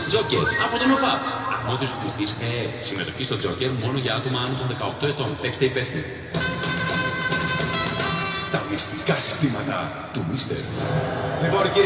Joker από τον ΟΠΑΠ. Αρμόδιος πληστής συμμετοχή στο Joker μόνο για άτομα άνω των 18 ετών. Παίξτε υπεύθυνοι. Τα μυστικά συστήματα του Μίστερ.